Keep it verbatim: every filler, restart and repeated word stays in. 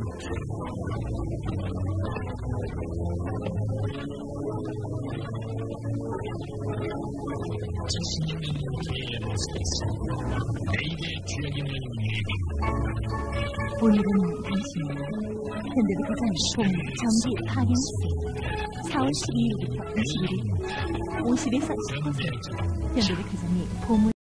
자신이 믿는 길에 모습에서 내일의 주역임을 예비합니다. 오늘은 당신이 현대부터 봄 정기 파견식 사월 십이일부터 이십일일 오십에서 십 퍼센트 현대백화점이 봄을